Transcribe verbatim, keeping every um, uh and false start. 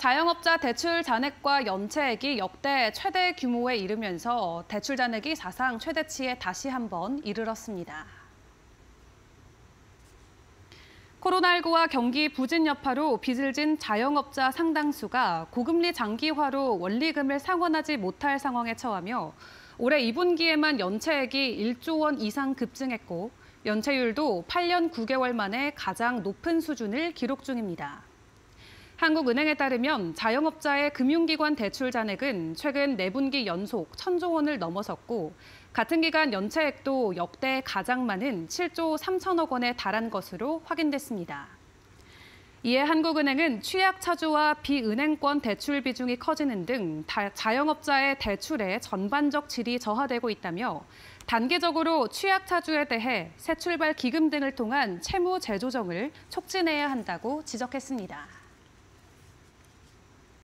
자영업자 대출 잔액과 연체액이 역대 최대 규모에 이르면서 대출 잔액이 사상 최대치에 다시 한번 이르렀습니다. 코로나십구와 경기 부진 여파로 빚을 진 자영업자 상당수가 고금리 장기화로 원리금을 상환하지 못할 상황에 처하며 올해 이 분기에만 연체액이 일조 원 이상 급증했고 연체율도 팔 년 구 개월 만에 가장 높은 수준을 기록 중입니다. 한국은행에 따르면 자영업자의 금융기관 대출 잔액은 최근 네 분기 연속 천조 원을 넘어섰고 같은 기간 연체액도 역대 가장 많은 칠조 삼천억 원에 달한 것으로 확인됐습니다. 이에 한국은행은 취약차주와 비은행권 대출 비중이 커지는 등 자영업자의 대출의 전반적 질이 저하되고 있다며 단기적으로 취약차주에 대해 새출발 기금 등을 통한 채무 재조정을 촉진해야 한다고 지적했습니다.